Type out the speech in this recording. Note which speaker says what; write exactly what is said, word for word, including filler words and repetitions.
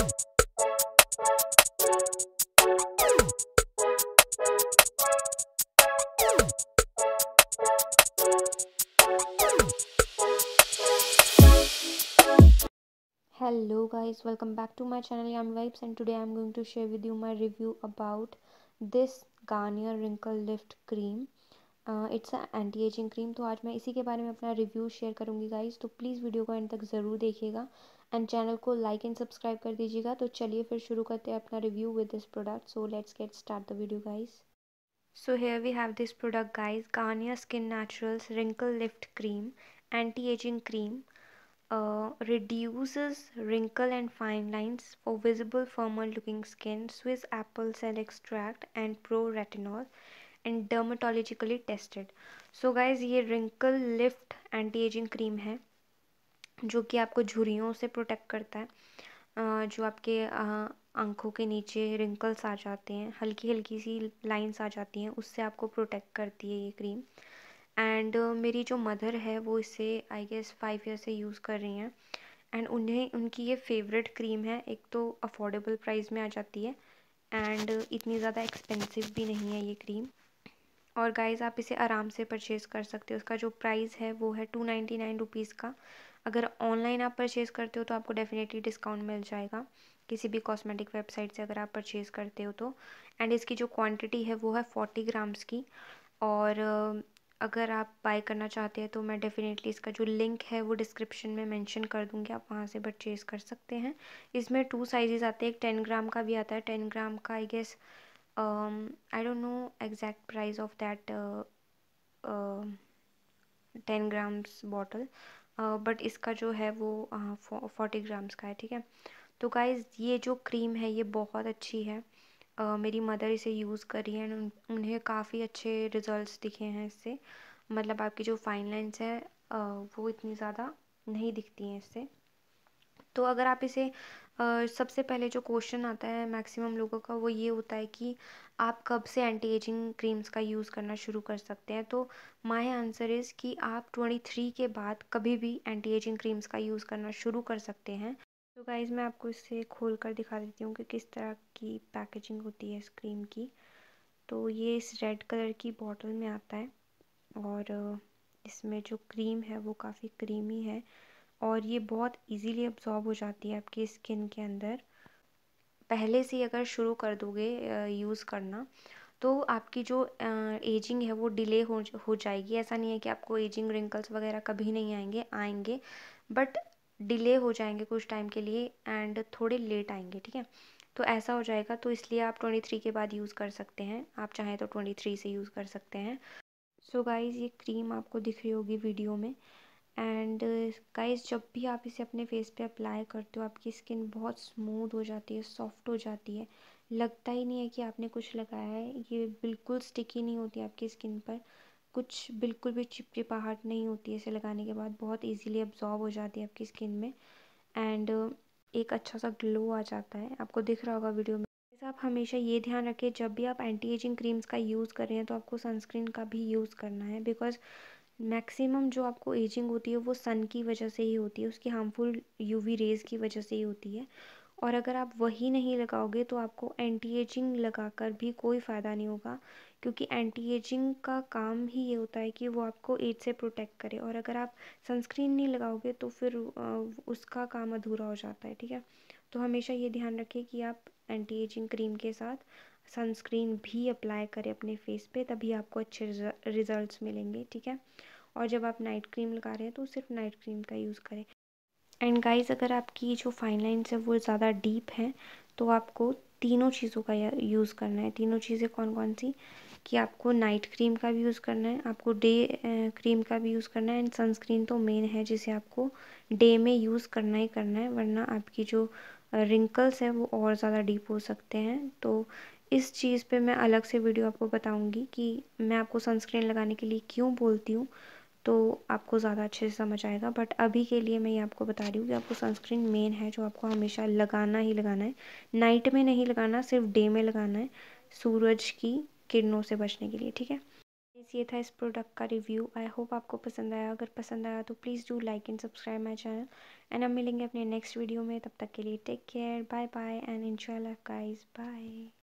Speaker 1: Hello guys, welcome back to my channel. I'm Vibes and today I'm going to share with you my review about this Garnier Wrinkle Lift Cream. uh, it's an anti-aging cream. तो आज मैं इसी के बारे में अपना review share करूंगी guys, तो प्लीज़ वीडियो को एंड तक ज़रूर देखिएगा एंड चैनल को लाइक एंड सब्सक्राइब कर दीजिएगा। तो चलिए फिर शुरू करते हैं अपना review with this product. So let's get start the video guys. So here we have this product guys, Garnier Skin Naturals Wrinkle Lift Cream, anti-aging cream. Uh, reduces wrinkle and fine lines for visible firmer looking skin, Swiss apple cell extract and pro retinol and dermatologically tested. So guys, ये wrinkle lift anti aging cream है जो कि आपको झुर्रियों से protect करता है। uh, जो आपके uh, आंखों के नीचे रिंकल्स आ जाते हैं, हल्की हल्की सी लाइंस आ जाती हैं, उससे आपको प्रोटेक्ट करती है ये क्रीम। एंड uh, मेरी जो मदर है वो इसे आई गेस फाइव ईयर से यूज़ कर रही हैं एंड उन्हें उनकी ये फेवरेट क्रीम है। एक तो अफोर्डेबल प्राइस में आ जाती है एंड uh, इतनी ज़्यादा एक्सपेंसिव भी नहीं है ये क्रीम। और गाइस आप इसे आराम से परचेज़ कर सकते हो। उसका जो प्राइस है वो है टू नाइन्टी नाइन रुपीज़ का। अगर ऑनलाइन आप परचेज़ करते हो तो आपको डेफिनेटली डिस्काउंट मिल जाएगा किसी भी कॉस्मेटिक वेबसाइट से अगर आप परचेज़ करते हो तो। एंड इसकी जो क्वांटिटी है वो है फोर्टी ग्राम्स की। और uh, अगर आप बाय करना चाहते हैं तो मैं डेफिनेटली इसका जो लिंक है वो डिस्क्रिप्शन में मेंशन कर दूंगी, आप वहाँ से परचेज़ कर सकते हैं। इसमें टू साइजेस आते हैं, एक टेन ग्राम का भी आता है। टेन ग्राम का I guess I don't know exact price of that ten grams bottle, but इसका जो है वो फोर्टी ग्राम्स का है। ठीक है, तो गाइज़ ये जो क्रीम है ये बहुत अच्छी है। Uh, मेरी मदर इसे यूज़ कर रही है एंड उन, उन्हें काफ़ी अच्छे रिजल्ट्स दिखे हैं इससे। मतलब आपकी जो फाइन लाइन्स है uh, वो इतनी ज़्यादा नहीं दिखती हैं इससे। तो अगर आप इसे uh, सबसे पहले जो क्वेश्चन आता है मैक्सिमम लोगों का वो ये होता है कि आप कब से एंटी एजिंग क्रीम्स का यूज़ करना शुरू कर सकते हैं। तो माय आंसर इज़ कि आप ट्वेंटी थ्री के बाद कभी भी एंटी एजिंग क्रीम्स का यूज़ करना शुरू कर सकते हैं। तो गाइज़ मैं आपको इसे खोल कर दिखा देती हूँ कि किस तरह की पैकेजिंग होती है इस क्रीम की। तो ये इस रेड कलर की बॉटल में आता है और इसमें जो क्रीम है वो काफ़ी क्रीमी है और ये बहुत इजीली अब्जॉर्ब हो जाती है आपकी स्किन के अंदर। पहले से अगर शुरू कर दोगे यूज़ करना तो आपकी जो एजिंग है वो डिले हो हो जाएगी। ऐसा नहीं है कि आपको एजिंग रिंकल्स वगैरह कभी नहीं आएंगे, आएंगे बट डिले हो जाएंगे कुछ टाइम के लिए एंड थोड़े लेट आएंगे। ठीक है, तो ऐसा हो जाएगा, तो इसलिए आप ट्वेंटी थ्री के बाद यूज़ कर सकते हैं। आप चाहें तो ट्वेंटी थ्री से यूज़ कर सकते हैं। सो गाइज़ ये क्रीम आपको दिख रही होगी वीडियो में। एंड गाइस जब भी आप इसे अपने फेस पे अप्लाई करते हो आपकी स्किन बहुत स्मूथ हो जाती है, सॉफ्ट हो जाती है। लगता ही नहीं है कि आपने कुछ लगाया है। ये बिल्कुल स्टिकी नहीं होती आपकी स्किन पर, कुछ बिल्कुल भी चिपचिपाहट नहीं होती है इसे लगाने के बाद। बहुत इजीली अब्जॉर्ब हो जाती है आपकी स्किन में एंड एक अच्छा सा ग्लो आ जाता है, आपको दिख रहा होगा वीडियो में। आप हमेशा ये ध्यान रखें जब भी आप एंटी एजिंग क्रीम्स का यूज़ कर रहे हैं तो आपको सनस्क्रीन का भी यूज़ करना है, बिकॉज मैक्सिमम जो आपको एजिंग होती है वो सन की वजह से ही होती है, उसकी हार्मफुल यूवी रेज़ की वजह से ही होती है। और अगर आप वही नहीं लगाओगे तो आपको एंटी एजिंग लगाकर भी कोई फ़ायदा नहीं होगा, क्योंकि एंटी एजिंग का काम ही ये होता है कि वो आपको एज से प्रोटेक्ट करे। और अगर आप सनस्क्रीन नहीं लगाओगे तो फिर उसका काम अधूरा हो जाता है। ठीक है, तो हमेशा ये ध्यान रखें कि आप एंटी एजिंग क्रीम के साथ सनस्क्रीन भी अप्लाई करें अपने फेस पे, तभी आपको अच्छे रिजल्ट्स मिलेंगे। ठीक है, और जब आप नाइट क्रीम लगा रहे हैं तो सिर्फ नाइट क्रीम का यूज़ करें। एंड गाइस अगर आपकी जो फाइन लाइन्स है वो ज़्यादा डीप हैं तो आपको तीनों चीज़ों का यूज़ करना है। तीनों चीज़ें कौन कौन सी, कि आपको नाइट क्रीम का भी यूज़ करना है, आपको डे क्रीम का भी यूज़ करना है एंड सनस्क्रीन तो मेन है जिसे आपको डे में यूज़ करना ही करना है, वरना आपकी जो रिंकल्स हैं वो और ज़्यादा डीप हो सकते हैं। तो इस चीज़ पे मैं अलग से वीडियो आपको बताऊंगी कि मैं आपको सनस्क्रीन लगाने के लिए क्यों बोलती हूँ, तो आपको ज़्यादा अच्छे से समझ आएगा। बट अभी के लिए मैं ये आपको बता रही हूँ कि आपको सनस्क्रीन मेन है जो आपको हमेशा लगाना ही लगाना है। नाइट में नहीं लगाना, सिर्फ डे में लगाना है सूरज की किरणों से बचने के लिए। ठीक है, Guys, ये था इस प्रोडक्ट का रिव्यू। आई होप आपको पसंद आया। अगर पसंद आया तो please do like and subscribe my channel. And हम मिलेंगे अपने नेक्स्ट वीडियो में। तब तक के लिए take care, bye bye and enjoy life guys, bye.